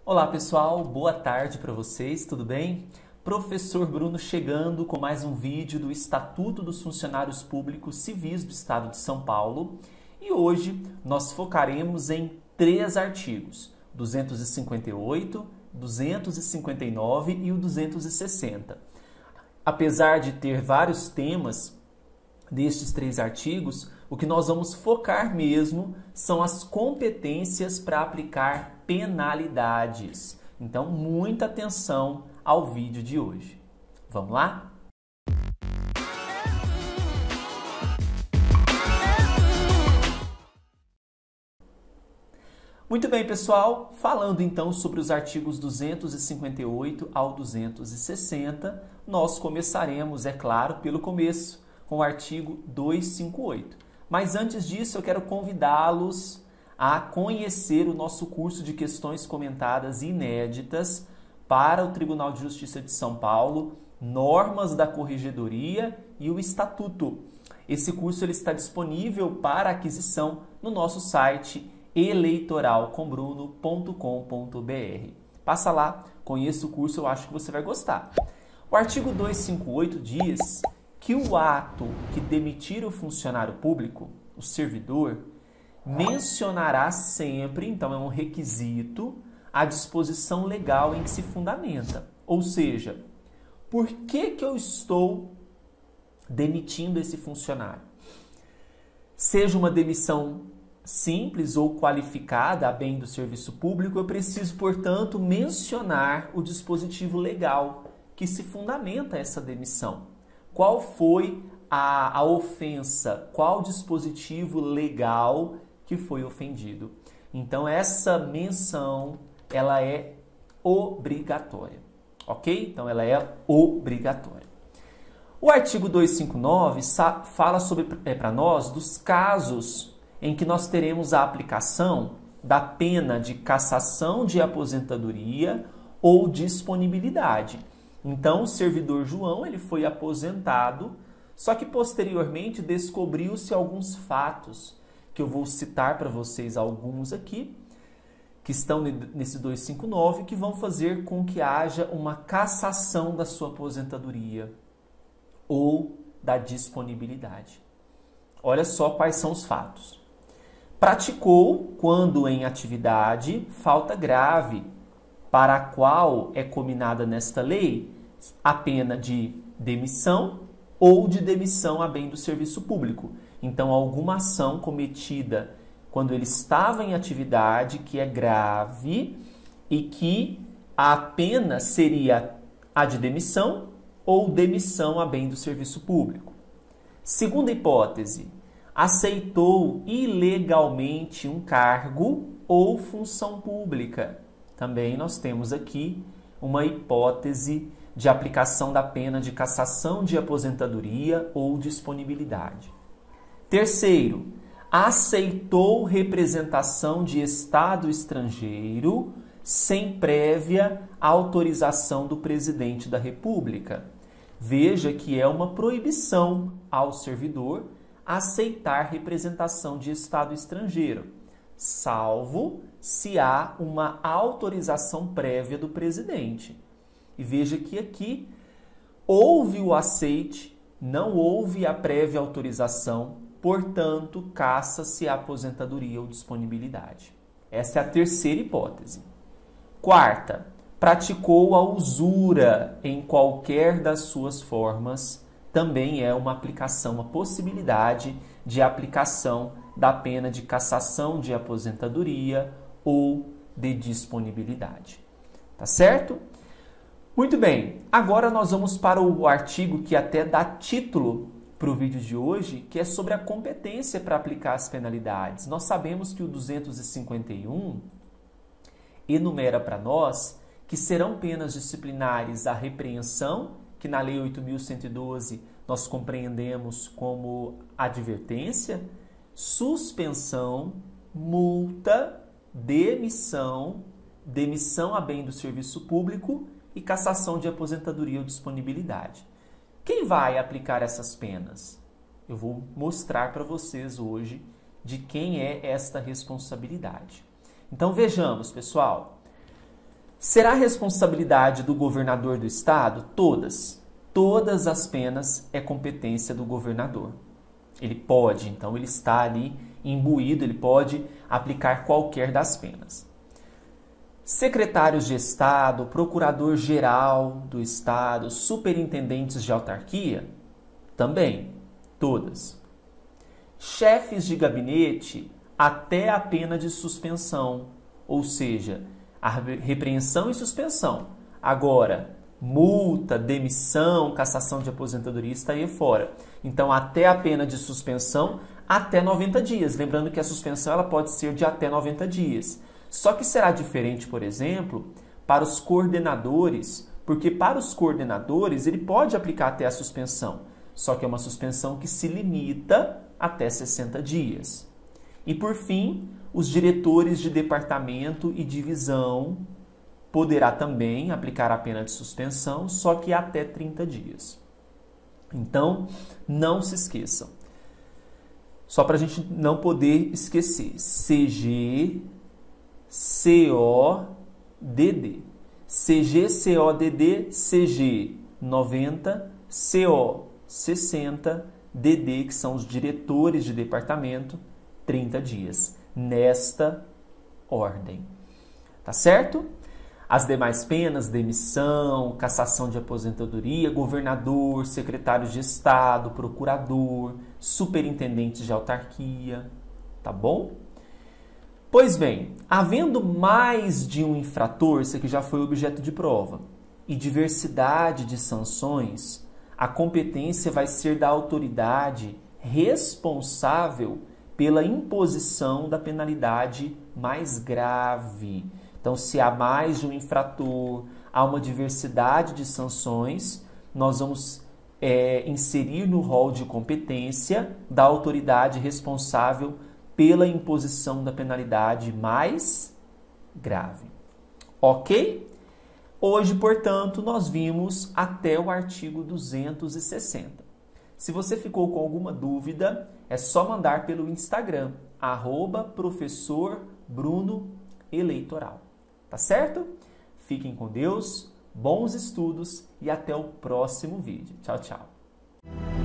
Olá pessoal, boa tarde para vocês, tudo bem? Professor Bruno chegando com mais um vídeo do Estatuto dos Funcionários Públicos Civis do Estado de São Paulo e hoje nós focaremos em 3 artigos, 258, 259 e o 260. Apesar de ter vários temas destes 3 artigos, o que nós vamos focar mesmo são as competências para aplicar penalidades. Então, muita atenção ao vídeo de hoje. Vamos lá? Muito bem, pessoal. Falando então sobre os artigos 258 ao 260, nós começaremos, é claro, pelo começo, com o artigo 258. Mas antes disso, eu quero convidá-los a conhecer o nosso curso de questões comentadas inéditas para o Tribunal de Justiça de São Paulo, Normas da Corregedoria e o Estatuto. Esse curso ele está disponível para aquisição no nosso site eleitoralcombruno.com.br. Passa lá, conheça o curso, eu acho que você vai gostar. O artigo 258 diz que o ato que demitir o funcionário público, o servidor, mencionará sempre, então é um requisito, a disposição legal em que se fundamenta. Ou seja, por que eu estou demitindo esse funcionário? Seja uma demissão simples ou qualificada a bem do serviço público, eu preciso, portanto, mencionar o dispositivo legal que se fundamenta essa demissão. Qual foi a ofensa? Qual dispositivo legal que foi ofendido? Então, essa menção, ela é obrigatória, ok? Então, ela é obrigatória. O artigo 259 fala para nós dos casos em que nós teremos a aplicação da pena de cassação de aposentadoria ou disponibilidade. Então, o servidor João ele foi aposentado, só que posteriormente descobriu-se alguns fatos, que eu vou citar para vocês alguns aqui, que estão nesse 259, que vão fazer com que haja uma cassação da sua aposentadoria ou da disponibilidade. Olha só quais são os fatos. Praticou, quando em atividade, falta grave, para a qual é cominada nesta lei a pena de demissão ou de demissão a bem do serviço público. Então, alguma ação cometida quando ele estava em atividade que é grave e que a pena seria a de demissão ou demissão a bem do serviço público. Segunda hipótese, aceitou ilegalmente um cargo ou função pública. Também nós temos aqui uma hipótese de aplicação da pena de cassação de aposentadoria ou disponibilidade. Terceiro, aceitou representação de Estado estrangeiro sem prévia autorização do presidente da República. Veja que é uma proibição ao servidor aceitar representação de Estado estrangeiro, salvo se há uma autorização prévia do presidente. E veja que aqui houve o aceite, não houve a prévia autorização, portanto, cassa-se a aposentadoria ou disponibilidade. Essa é a terceira hipótese. Quarta, praticou a usura em qualquer das suas formas, também é uma aplicação, uma possibilidade de aplicação da pena de cassação de aposentadoria ou de disponibilidade. Tá certo? Muito bem, agora nós vamos para o artigo que até dá título para o vídeo de hoje, que é sobre a competência para aplicar as penalidades. Nós sabemos que o 251 enumera para nós que serão penas disciplinares a repreensão, que na Lei 8.112 nós compreendemos como advertência, suspensão, multa, demissão, demissão a bem do serviço público e cassação de aposentadoria ou disponibilidade. Quem vai aplicar essas penas? Eu vou mostrar para vocês hoje de quem é esta responsabilidade. Então vejamos, pessoal. Será responsabilidade do governador do estado? Todas. Todas as penas é competência do governador. Ele pode, então ele está ali imbuído, ele pode aplicar qualquer das penas. Secretários de Estado, procurador-geral do Estado, superintendentes de autarquia? Também, todas. Chefes de gabinete, até a pena de suspensão, ou seja, a repreensão e suspensão. Agora, multa, demissão, cassação de aposentadoria está aí fora. Então, até a pena de suspensão, até 90 dias. Lembrando que a suspensão ela pode ser de até 90 dias. Só que será diferente, por exemplo, para os coordenadores, porque para os coordenadores ele pode aplicar até a suspensão, só que é uma suspensão que se limita até 60 dias. E por fim, os diretores de departamento e divisão poderá também aplicar a pena de suspensão, só que até 30 dias. Então, não se esqueçam. Só para a gente não poder esquecer. CG, CODD. CG, CODD, CG 90, CO 60, DD, que são os diretores de departamento, 30 dias. Nesta ordem. Tá certo? As demais penas, demissão, cassação de aposentadoria, governador, secretário de Estado, procurador, superintendentes de autarquia. Tá bom? Pois bem, havendo mais de um infrator, isso aqui já foi objeto de prova, e diversidade de sanções, a competência vai ser da autoridade responsável pela imposição da penalidade mais grave. Então, se há mais de um infrator, há uma diversidade de sanções, nós vamos inserir no rol de competência da autoridade responsável pela imposição da penalidade mais grave. Ok? Hoje, portanto, nós vimos até o artigo 260. Se você ficou com alguma dúvida, é só mandar pelo Instagram, @professorbrunoeleitoral. Tá certo? Fiquem com Deus, bons estudos e até o próximo vídeo. Tchau, tchau.